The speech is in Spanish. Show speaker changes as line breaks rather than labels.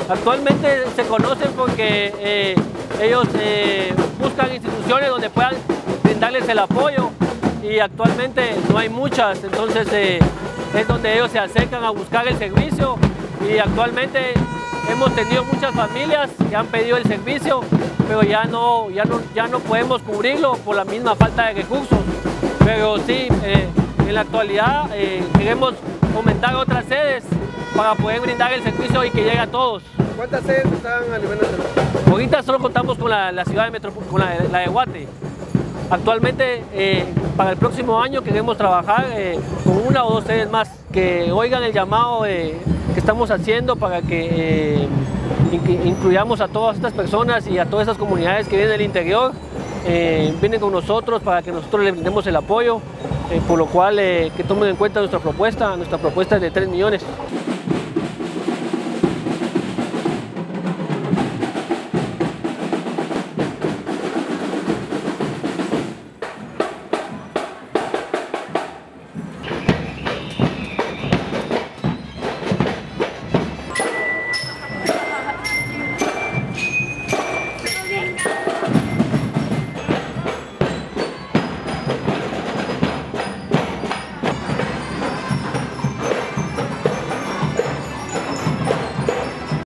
Actualmente se conocen porque ellos buscan instituciones donde puedan brindarles el apoyo y actualmente no hay muchas, entonces es donde ellos se acercan a buscar el servicio y actualmente hemos tenido muchas familias que han pedido el servicio, pero ya no podemos cubrirlo por la misma falta de recursos. Pero sí, en la actualidad queremos aumentar otras sedes para poder brindar el servicio y que llegue a todos.
¿Cuántas sedes están a nivel nacional?
Ahorita solo contamos con la ciudad de con la de Guate. Actualmente, para el próximo año queremos trabajar con una o dos sedes más, que oigan el llamado que estamos haciendo para que incluyamos a todas estas personas y a todas estas comunidades que vienen del interior, vienen con nosotros para que nosotros les brindemos el apoyo, por lo cual que tomen en cuenta nuestra propuesta es de 3 millones.